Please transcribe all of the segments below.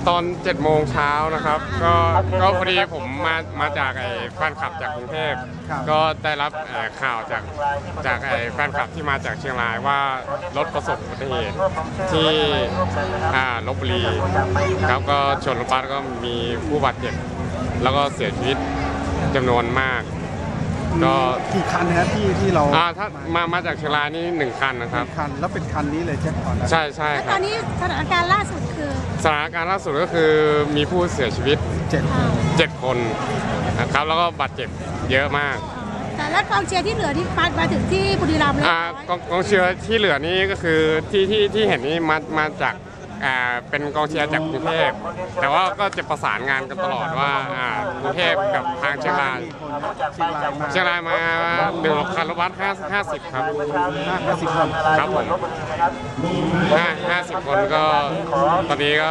ตอน7 โมงเช้านะครับก็พอดีผมมาจากแฟนคลับจากกรุงเทพก็ได้รับข่าวจากแฟนคลับที่มาจากเชียงรายว่ารถประสบอุบัติเหตุที่ลพบุรีครับก็ชนรถบัสก็มีผู้บาดเจ็บแล้วก็เสียชีวิตจำนวนมากก็กี่คันนะครับที่เราถ้ามาจากเชียงรายนี่1 คันนะครับคันแล้วเป็นคันนี้เลยใช่ไหมใช่ครับตอนนี้สถานการณ์ล่าสุดก็คือมีผู้เสียชีวิต7 คนนะครับแล้วก็บาดเจ็บเยอะมากแต่แล้วกองเชียร์ที่เหลือที่มาถึงที่บุรีรัมย์แล้วกองเชียร์ที่เหลือนี่ก็คือที่เห็นนี่มาจากเป็นกองเชียร์จากกรุงเทพแต่ว่าก็จะประสานงานกันตลอดว่ากรุงเทพกับทางเชียงรายมา1 คันรถบัส50 ครับ 50 คนครับผม50 คนก็ตอนนี้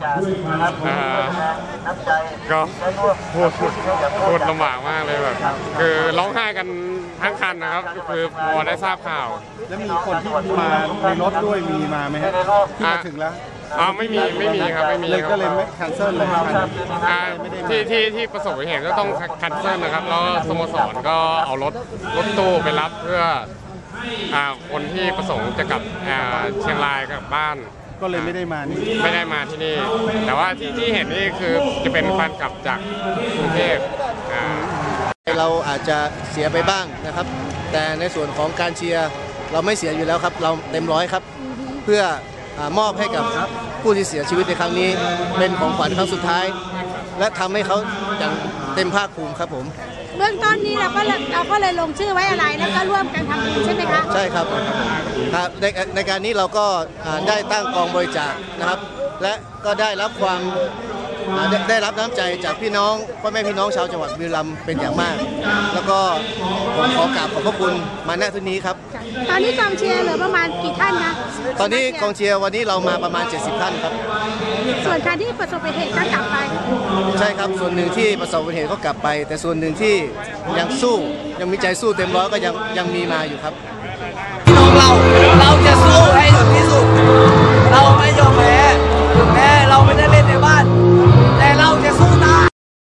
ก็พูดลำบากมากเลยแบบคือร้องไห้กันทั้งคันนะครับคือพอได้ทราบข่าวแล้วมีคนที่มาในรถด้วยมีมาไหมครับที่มาถึงแล้วไม่มีครับไม่มีก็เลยไม่แคนเซิลเลยที่ประสบอุบัติเหตุก็ต้องแคนเซิลนะครับแล้วสโมสรก็เอารถตู้ไปรับเพื่อคนที่ประสงค์จะกลับเชียงรายกลับบ้านก็เลยไม่ได้มาที่นี่แต่ว่าที่เห็นนี่คือจะเป็นแฟนกลับจากกรุงเทพเราอาจจะเสียไปบ้างนะครับแต่ในส่วนของการเชียร์เราไม่เสียอยู่แล้วครับเราเต็มร้อยครับเพื่อมอบให้กับผู้ที่เสียชีวิตในครั้งนี้เป็นของขวัญครั้งสุดท้ายและทำให้เขาอย่างเต็มภาคภูมิครับผมเบื้องต้นนี้เราก็เลยลงชื่อไว้อะไรแล้วก็ร่วมกันทำบุญใช่ไหมคะใช่ครับในการนี้เราก็ได้ตั้งกองบริจาคนะครับและก็ได้รับน้ำใจจากพี่น้องพ่อแม่พี่น้องชาวจังหวัดบุรีรัมย์เป็นอย่างมากแล้วก็ผมขอกราบขอบพระคุณมาณที่นี้ครับตอนนี้กองเชียร์เหลือประมาณกี่ท่านนะตอนนี้กองเชียร์วันนี้เรามาประมาณ70 ท่านครับส่วนการที่ประสบอุบัติเหตุก็กลับไปใช่ครับส่วนหนึ่งที่ประสบอุบัติเหตุก็กลับไปแต่ส่วนหนึ่งที่ยังมีใจสู้เต็มร้อยก็ยังมีมาอยู่ครับพี่น้องเรา